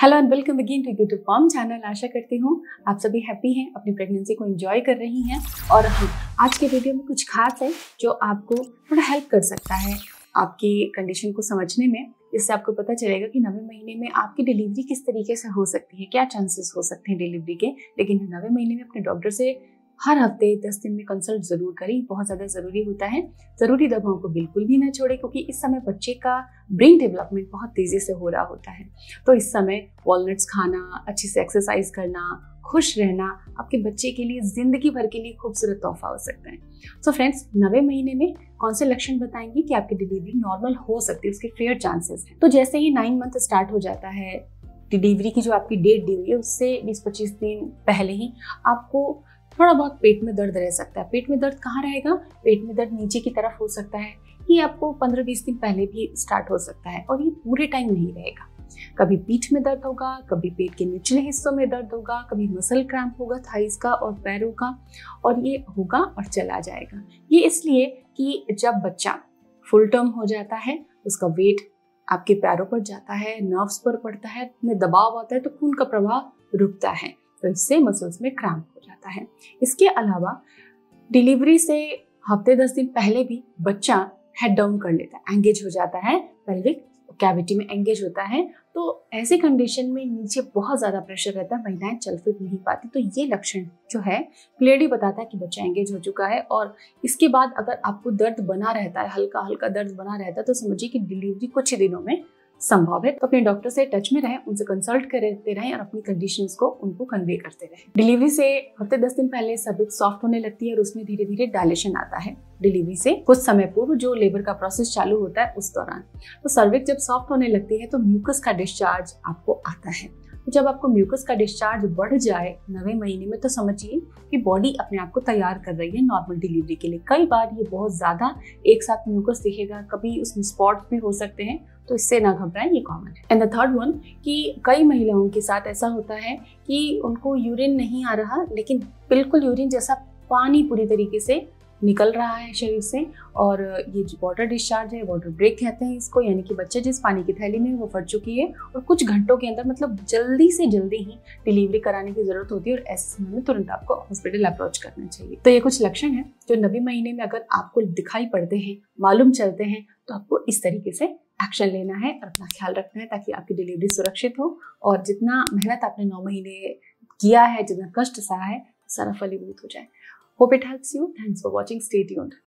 Hello and welcome again to YouTube form channel. आशा करती हूँ आप सभी हैप्पी हैं, अपनी प्रेगनेंसी को एंजॉय कर रही हैं। और आज के वीडियो में कुछ खास है जो आपको थोड़ा हेल्प कर सकता है आपकी कंडीशन को समझने में। इससे आपको पता चलेगा कि 9वें महीने में आपकी डिलीवरी किस तरीके से हो सकती है, क्या चांसेस हो सकते हैं डिलीवरी के। लेकिन 9वें महीने में अपने डॉक्टर से हर हफ्ते 10 दिन में कंसल्ट जरूर करें, बहुत ज़्यादा ज़रूरी होता है। ज़रूरी दवाओं को बिल्कुल भी ना छोड़े, क्योंकि इस समय बच्चे का ब्रेन डेवलपमेंट बहुत तेज़ी से हो रहा होता है। तो इस समय वॉलनट्स खाना, अच्छे से एक्सरसाइज करना, खुश रहना आपके बच्चे के लिए ज़िंदगी भर के लिए खूबसूरत तोहफा हो सकता है। सो फ्रेंड्स, 9वें महीने में कौन से लक्षण बताएंगे कि आपकी डिलीवरी नॉर्मल हो सकती है, उसके फेयर चांसेस हैं। तो जैसे ही 9 मंथ स्टार्ट हो जाता है, डिलीवरी की जो आपकी डेट दी हुई है उससे 20-25 दिन पहले ही आपको थोड़ा बहुत पेट में दर्द रह सकता है। पेट में दर्द कहाँ रहेगा? पेट में दर्द नीचे की तरफ हो सकता है। ये आपको 15-20 दिन पहले भी स्टार्ट हो सकता है और ये पूरे टाइम नहीं रहेगा। कभी पीठ में दर्द होगा, कभी पेट के निचले हिस्सों में दर्द होगा, कभी मसल क्रैम्प होगा थाइस का और पैरों का, और ये होगा और चला जाएगा। ये इसलिए कि जब बच्चा फुल टर्म हो जाता है, उसका वेट आपके पैरों पर जाता है, नर्व्स पर पड़ता है, में दबाव आता है, तो खून का प्रवाह रुकता है, तो इससे मसल्स में क्रैम्प हो जाता है। इसके अलावा डिलीवरी से हफ्ते 10 दिन पहले भी बच्चा हेड डाउन कर लेता है, एंगेज हो जाता है, पेल्विक कैविटी में एंगेज होता है। तो ऐसे कंडीशन में नीचे बहुत ज़्यादा प्रेशर रहता है, महिलाएं चल फिर नहीं पाती। तो ये लक्षण जो है क्लियरली बताता है कि बच्चा एंगेज हो चुका है। और इसके बाद अगर आपको दर्द बना रहता है, हल्का हल्का दर्द बना रहता है, तो समझिए कि डिलीवरी कुछ ही दिनों में संभव है। तो अपने डॉक्टर से टच में रहें, उनसे कंसल्ट करते रहें और अपनी कंडीशंस को उनको कन्वे करते रहें। डिलीवरी से हफ्ते 10 दिन पहले सर्विक्स सॉफ्ट होने लगती है और उसमें धीरे धीरे डायलेशन आता है। डिलीवरी से कुछ समय पूर्व जो लेबर का प्रोसेस चालू होता है उस दौरान, तो सर्विक्स जब सॉफ्ट होने लगती है तो म्यूकस का डिस्चार्ज आपको आता है। तो जब आपको म्यूकस का डिस्चार्ज बढ़ जाए 9वें महीने में, तो समझिए कि बॉडी अपने आप को तैयार कर रही है नॉर्मल डिलीवरी के लिए। कई बार ये बहुत ज़्यादा एक साथ म्यूकस दिखेगा, कभी उसमें स्पॉट्स भी हो सकते हैं, तो इससे ना घबराएं, ये कॉमन है। एंड द थर्ड वन कि कई महिलाओं के साथ ऐसा होता है कि उनको यूरिन नहीं आ रहा, लेकिन बिल्कुल यूरिन जैसा पानी पूरी तरीके से निकल रहा है शरीर से, और ये जो वाटर डिस्चार्ज है, वाटर ब्रेक कहते हैं इसको, यानी कि बच्चे जिस पानी की थैली में वो फट चुकी है और कुछ घंटों के अंदर, मतलब जल्दी से जल्दी ही डिलीवरी कराने की जरूरत होती है, और ऐसे समय में तुरंत आपको हॉस्पिटल अप्रोच करना चाहिए। तो ये कुछ लक्षण है जो 9वें महीने में अगर आपको दिखाई पड़ते हैं, मालूम चलते हैं, तो आपको इस तरीके से एक्शन लेना है और अपना ख्याल रखना है, ताकि आपकी डिलीवरी सुरक्षित हो और जितना मेहनत आपने 9 महीने किया है, जितना कष्ट सहा है, सारा फलीभूत हो जाए। Hope it helps you. Thanks for watching. Stay tuned.